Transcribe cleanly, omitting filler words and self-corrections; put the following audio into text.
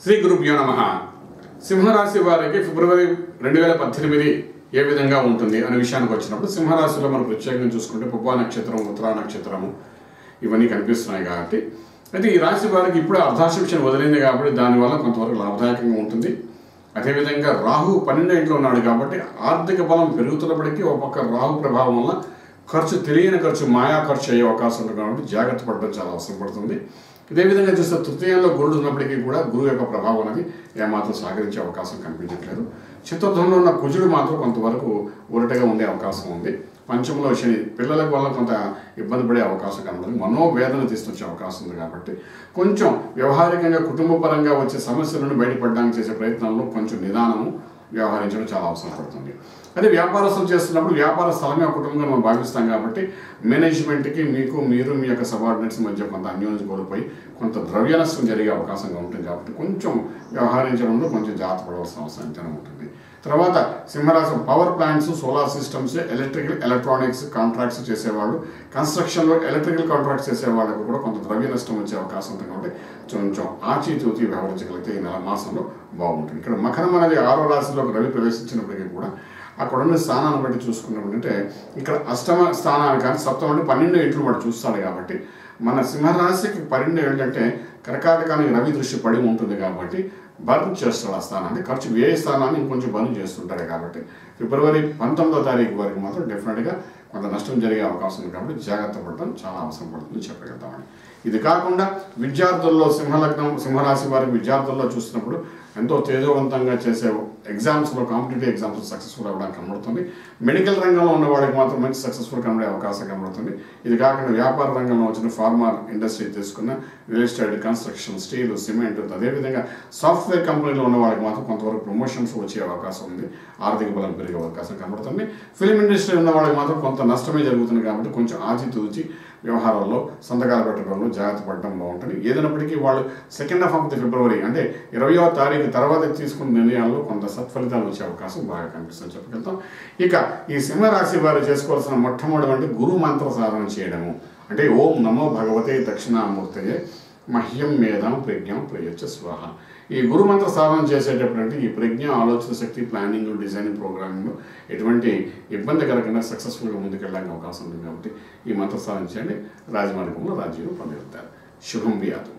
శ్రీ గురుభ్యో నమః. సింహరాశి వారికి ఫిబ్రవరి 2018 ఏ విధంగా ఉంటుంది అనే విషయానికి వచ్చినప్పుడు సింహరాశిలో మనం ప్రత్యేకంగా చూసుకుంటే పుబ్బా నక్షత్రం, ఉత్తరా నక్షత్రము ఇవన్నీ కనిపిస్తున్నాయి కాబట్టి అయితే ఈ రాశి వారికి ఇప్పుడు అర్ధాశిక్షణ వదిలింది కాబట్టి దానివల్ల కొంతవరకు లాభదాయకంగా ఉంటుంది. అదేవిధంగా రాహు 12వ ఇంట్లో ఉన్నాడు కాబట్టి ఆర్థిక బలం పెరుగుతున్నప్పటికీ ఒక పక్క రాహు ప్రభావం వల్ల ఖర్చు తెలియని ఖర్చు మాయా ఖర్చు అయ్యే అవకాశం ఉంటుంది కాబట్టి జాగ్రత్త పడడం చాలా అవసరం పడుతుంది. ఇదే విధంగా చూస్తే తృతీయంలో గురుడు ఉన్నప్పటికీ కూడా గురువు యొక్క ప్రభావం అనేది ఏమాత్రం సహకరించే అవకాశం కనిపించట్లేదు. చతుర్థంలో ఉన్న కుజుడు మాత్రం కొంతవరకు ఊరటగా ఉండే అవకాశం ఉంది. పంచంలో శని పిల్లలకు వల్ల కొంత ఇబ్బంది పడే అవకాశం కనబడుతుంది. మనోవేదన తీసుకొచ్చే అవకాశం ఉంది కాబట్టి కొంచెం వ్యవహారికంగా కుటుంబపరంగా వచ్చే సమస్యల నుండి బయటపడడానికి చేసే ప్రయత్నాల్లో కొంచెం నిదానము వ్యవహరించడం చాలా అవసరం పడుతుంది. అదే వ్యాపారస్తులు చేస్తున్నప్పుడు వ్యాపార స్థలమే కుటుంబంగా మనం భావిస్తాం కాబట్టి మేనేజ్మెంట్కి మీరు మీ యొక్క సబార్డినేట్స్ మధ్య కొంత అన్యోన్యం కోల్పోయి కొంత ద్రవ్య నష్టం జరిగే అవకాశంగా ఉంటుంది కాబట్టి కొంచెం వ్యవహరించడంలో కొంచెం జాగ్రత్త పడవలసిన అవసరం ఎంతైనా ఉంటుంది. తర్వాత సింహరాశి power plants, solar systems, electronics contracts చేసేవాళ్ళు, కన్స్ట్రక్షన్లో ఎలక్ట్రికల్ కాంట్రాక్ట్స్ చేసే వాళ్ళకు కూడా కొంత ద్రవ్య నష్టం వచ్చే అవకాశం ఉంటుంది కాబట్టి కొంచెం ఆచితూచి వ్యవహరించగలిగితే ఈ నెల మాసంలో బాగుంటుంది. ఇక్కడ మకరం అనేది 6వ రాశిలోకి రవి ప్రవేశించినప్పటికీ కూడా అక్కడ ఉన్న స్థానాన్ని బట్టి చూసుకున్నప్పుడు అంటే ఇక్కడ అష్టమ స్థానాన్ని కానీ సప్తమ అంటే 12 ఇంట్లో వాడు చూస్తాడు కాబట్టి మన సింహరాశికి 12 ఏంటంటే కర్కాటకానికి రవి దృష్టి పడి ఉంటుంది కాబట్టి బర్న్ చేస్తాడు ఆ స్థానాన్ని, ఖర్చు వ్యయ స్థానాన్ని ఇంకొంచెం బర్న్ చేస్తుంటాడు కాబట్టి ఫిబ్రవరి 19వ తారీఖు వరకు మాత్రం డెఫినెట్గా కొంత నష్టం జరిగే అవకాశం ఉంది కాబట్టి జాగ్రత్త పడటం చాలా అవసరం పడుతుంది చెప్పగలుగుతామని. ఇది కాకుండా విద్యార్థుల్లో సింహరాశి వారికి విద్యార్థుల్లో చూసినప్పుడు ఎంతో తేజవంతంగా చేసే ఎగ్జామ్స్లో కాంపిటేటివ్ ఎగ్జామ్స్ సక్సెస్ఫుల్ అవ్వడానికి కనబడుతుంది. మెడికల్ రంగంలో ఉన్న వాళ్ళకి మాత్రం మంచి సక్సెస్ఫుల్ కనబడే అవకాశం కనబడుతుంది. ఇది కాకుండా వ్యాపార రంగంలో వచ్చిన ఫార్మర్ ఇండస్ట్రీ తీసుకున్న real estate, construction, steel, cement, అదేవిధంగా సాఫ్ట్వేర్ కంపెనీలో ఉన్న వాళ్ళకి మాత్రం కొంతవరకు ప్రమోషన్స్ వచ్చే అవకాశం ఉంది. ఆర్థిక బలం పెరిగే అవకాశం కనబడుతుంది. ఫిల్మ్ ఇండస్ట్రీ ఉన్న వాళ్ళకి మాత్రం కొంత నష్టమే జరుగుతుంది కాబట్టి కొంచెం ఆచితూచి వ్యవహారాల్లో సంతకాలు పెట్టడంలో జాగ్రత్త పడడం బాగుంటుంది. ఏదైనప్పటికీ వాళ్ళు second half of the February అంటే 20వ తారీఖు తర్వాత తీసుకున్న నిర్ణయాల్లో కొంత సత్ఫలితాలు వచ్చే అవకాశం బాగా కనిపిస్తుంది చెప్పగలుగుతాం. ఇక ఈ సింహరాశి వారు చేసుకోవాల్సిన మొట్టమొదటి అంటే గురు మంత్ర సాధన చేయడము. అంటే ఓం నమో భగవతే దక్షిణామూర్తయే మహ్యం మేధాం ప్రజ్ఞం ప్రయచ్చ స్వాహ. ఈ గురు మంత్ర సాధన చేసేటప్పుడు అంటే ఈ ప్రజ్ఞ, ఆలోచన శక్తి, ప్లానింగ్, డిజైనింగ్, ప్రోగ్రామింగ్లో ఎటువంటి ఇబ్బంది కలగకుండా సక్సెస్ఫుల్గా ముందుకెళ్ళడానికి అవకాశం ఉంది కాబట్టి ఈ మంత్ర సాధన చేయండి. రాజమార్గంలో రాజ్యం పొందగలుగుతారు. శుభం వ్యాధు.